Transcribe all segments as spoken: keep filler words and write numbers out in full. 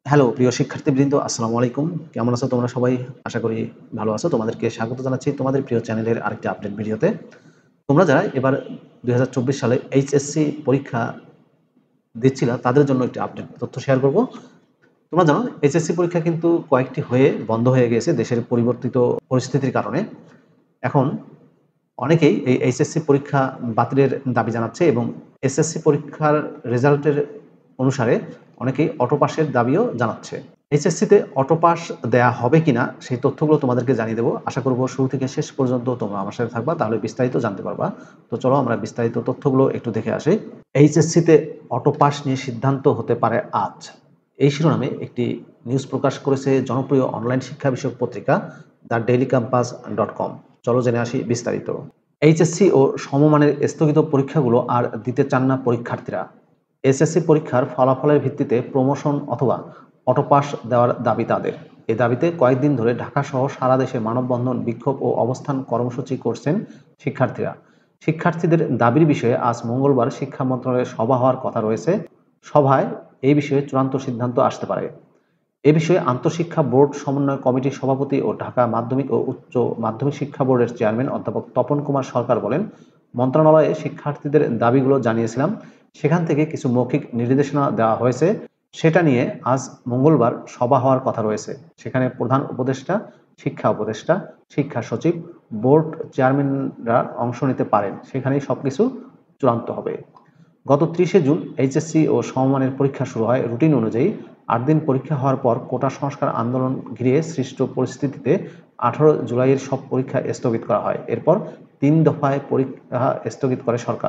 Hello প্রিয় শিক্ষার্থীবৃন্দ, আসসালামু আলাইকুম। কেমন আছো তোমরা সবাই? আশা করি ভালো আছো। তোমাদেরকে স্বাগত জানাচ্ছি তোমাদের প্রিয় চ্যানেলের আরেকটি আপডেট ভিডিওতে। তোমরা যারা এবার দুই হাজার চব্বিশ সালে এইচএসসি পরীক্ষা দিচ্ছিলা তাদের জন্য একটি আপডেট তথ্য শেয়ার করব। তোমরা জানো এইচএসসি পরীক্ষা কিন্তু কয়েকটি হয়ে বন্ধ হয়ে গেছে দেশের পরিবর্তিত পরিস্থিতির কারণে। এখন অনেকেই এই এইচএসসি পরীক্ষা বাতিলের দাবি জানাচ্ছে এবং এসএসসি পরীক্ষার রেজাল্টের অনুসারে অনেকেই অটো পাসের দাবিও জানাচ্ছে। এইচএসসিতে অটো পাস দেয়া হবে কিনা সেই তথ্যগুলো তোমাদেরকে জানিয়ে দেবো। আশা করব শুরু থেকে শেষ পর্যন্ত তোমরা আমার সাথে থাকবা, তাহলে বিস্তারিত জানতে পারবা। তো চলো আমরা বিস্তারিত তথ্যগুলো একটু দেখে আসি। এইচএসসিতে অটো পাস নিয়ে সিদ্ধান্ত হতে পারে আজ, এই শিরোনামে একটি নিউজ প্রকাশ করেছে জনপ্রিয় অনলাইন শিক্ষা বিষয়ক পত্রিকা the daily campus dot com. চলো জেনে আসি বিস্তারিত। এইচএসসি ও সমমানের স্থগিত পরীক্ষাগুলো আর দিতে চান না পরীক্ষার্থীরা। এসএসসি পরীক্ষার ফলাফলের ভিত্তিতে প্রমোশন অথবা অটো পাস দেওয়ার দাবি তাদের। এ দাবিতে কয়েকদিন ধরে ঢাকাসহ সারা দেশে মানববন্ধন, বিক্ষোভ ও অবস্থান কর্মসূচি করছেন শিক্ষার্থীরা। শিক্ষার্থীদের দাবির বিষয়ে আজ মঙ্গলবার শিক্ষা মন্ত্রণালয়ের সভা হওয়ার কথা রয়েছে। সভায় এই বিষয়ে চূড়ান্ত সিদ্ধান্ত আসতে পারে। এ বিষয়ে আন্তঃশিক্ষা বোর্ড সমন্বয় কমিটির সভাপতি ও ঢাকা মাধ্যমিক ও উচ্চ মাধ্যমিক শিক্ষা বোর্ডের চেয়ারম্যান অধ্যাপক তপন কুমার সরকার বলেন, মন্ত্রণালয়ে শিক্ষার্থীদের দাবিগুলো জানিয়েছিলাম, সেখান থেকে কিছু মৌখিক নির্দেশনা দেওয়া হয়েছে। সেটা নিয়ে আজ মঙ্গলবার সভা হওয়ার কথা রয়েছে। সেখানে প্রধান উপদেষ্টা, শিক্ষা উপদেষ্টা, শিক্ষা সচিব, বোর্ড চেয়ারম্যানরা অংশ নিতে পারেন। সেখানেই সবকিছু চূড়ান্ত হবে। গত ত্রিশে জুন এইচএসসি ও সমমানের পরীক্ষা শুরু হয়। রুটিন অনুযায়ী আট দিন পরীক্ষা হওয়ার পর কোটা সংস্কার আন্দোলন ঘিরে সৃষ্ট পরিস্থিতিতে আঠারো জুলাইয়ের সব পরীক্ষা স্থগিত করা হয়। এরপর তিন দফায় পরীক্ষা স্থগিত করে সরকার।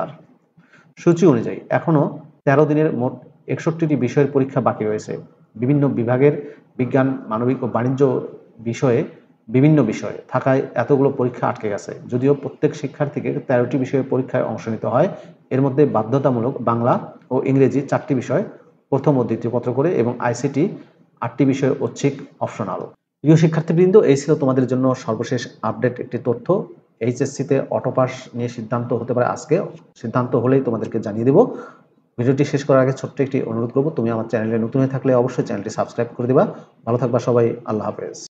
সূচি অনুযায়ী এখনও তেরো দিনের মোট একষট্টিটি বিষয়ের পরীক্ষা বাকি রয়েছে। বিভিন্ন বিভাগের বিজ্ঞান, মানবিক ও বাণিজ্য বিষয়ে বিভিন্ন বিষয় থাকায় এতগুলো পরীক্ষা আটকে গেছে। যদিও প্রত্যেক শিক্ষার্থীকে তেরোটি বিষয়ের পরীক্ষায় অংশ নিতে হয়। এর মধ্যে বাধ্যতামূলক বাংলা ও ইংরেজি চারটি বিষয়, প্রথম ও দ্বিতীয় পত্র করে, এবং আইসিটি আটটি বিষয় ঐচ্ছিক অপশনাল। প্রিয় শিক্ষার্থীবৃন্দ, এই ছিল তোমাদের জন্য সর্বশেষ আপডেট একটি তথ্য। এইচএসসিতে অটো পাস নিয়ে সিদ্ধান্ত হতে পারে আজকে। সিদ্ধান্ত হলেই তোমাদেরকে জানিয়ে দেব। ভিডিওটি শেষ করার আগে ছোট্ট একটি অনুরোধ করব, তুমি আমার চ্যানেলে নতুন হয়ে থাকলে অবশ্যই চ্যানেলটি সাবস্ক্রাইব করে দিবা। ভালো থাকবা সবাই। আল্লাহ হাফেজ।